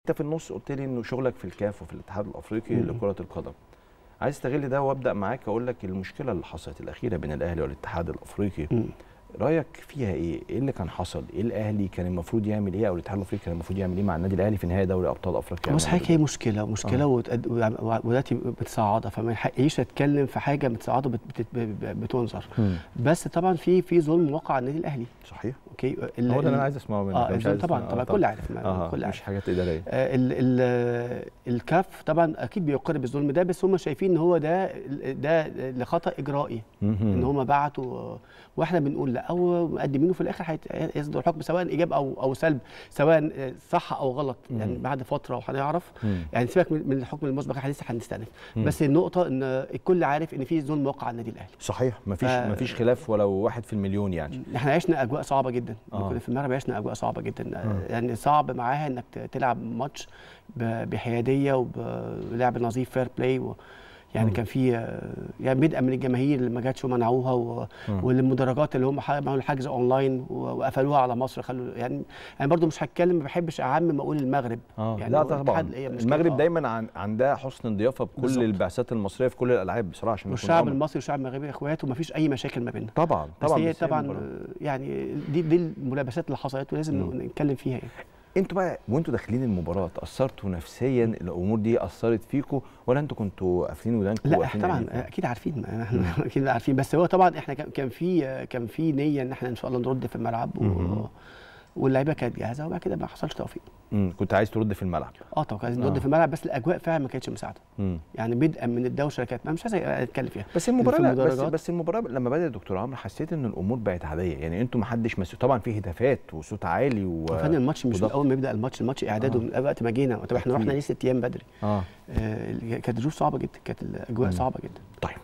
انت في النص قلت لي انه شغلك في الكاف وفي الاتحاد الافريقي لكره القدم. عايز استغل ده وابدا معاك اقول لك المشكله اللي حصلت الاخيره بين الاهلي والاتحاد الافريقي. رايك فيها ايه؟ ايه اللي كان حصل؟ ايه الاهلي كان المفروض يعمل ايه او الاتحاد الافريقي كان المفروض يعمل ايه مع النادي الاهلي في نهائي دوري ابطال افريقيا؟ بص حضرتك، هي مشكله ودلوقتي متصاعده، فما يحقيش اتكلم في حاجه متصاعده بتنظر. بس طبعا في ظلم واقع على النادي الاهلي. صحيح. اوكي، هو ده اللي انا عايز اسمعه منك. مش عايز طبعا كل عارف كل مش حاجات اداريه. الكاف طبعا اكيد بيقر بالظلم ده، بس هم شايفين ان هو ده لخطا اجرائي، ان هم بعتوا واحنا بنقول لا، او مقدمينه في الاخر هيصدر الحكم سواء ايجاب او سلب، سواء صح او غلط يعني بعد فتره وهنعرف. يعني سيبك من الحكم المسبق، احنا لسه هنستأنف. بس النقطه ان الكل عارف ان في ظلم واقع على النادي الاهلي. صحيح، مفيش خلاف ولو 1 في المليون. يعني احنا عشنا اجواء صعبه جدا. كنا في المغرب عشنا اجواء صعبه جدا. يعني صعب معاها انك تلعب ماتش بحياديه وبلعب نظيف، فير بلاي. يعني كان في يعني بدءا من الجماهير اللي ما جاتش ومنعوها، والمدرجات اللي هم عملوا الحجز اونلاين وقفلوها على مصر. خلوا يعني انا برضو مش هتكلم، ما بحبش اعمم اقول المغرب. يعني لا طبعا المغرب دايما عندها حسن ضيافه بكل بالزبط. البعثات المصريه في كل الالعاب بصراحه، عشان والشعب المصري والشعب المغربي اخوات وما فيش اي مشاكل ما بيننا. طبعا بس هي طبعا يعني دي الملابسات اللي حصلت ولازم نتكلم فيها يعني. انتوا بقى وانتوا داخلين المباراه تاثرتوا نفسيا؟ الامور دي اثرت فيكم ولا انتوا كنتوا قافلين ودانكم؟ لا طبعا اكيد عارفين، احنا اكيد عارفين. بس هو طبعا احنا كان في نيه ان احنا ان شاء الله نرد في الملعب، واللعيبه كانت جاهزه، وبعد كده ما حصلش توفيق. كنت عايز ترد في الملعب؟ طبعا عايز نرد في الملعب، بس الاجواء فعلا ما كانتش مساعده. يعني بدءا من الدوشه اللي كانت، مش عايز اتكلم فيها. بس المباراه بس المباراه لما بدات دكتور عمرو حسيت ان الامور بقت عاديه. يعني انتوا ما حدش مسؤول، طبعا في هدافات وصوت عالي فن الماتش مش من اول ما يبدا الماتش اعداده من وقت ما جينا. طب احنا رحنا ليه 6 ايام بدري. كانت ظروف صعبه جدا، كانت الاجواء صعبه جدا. طيب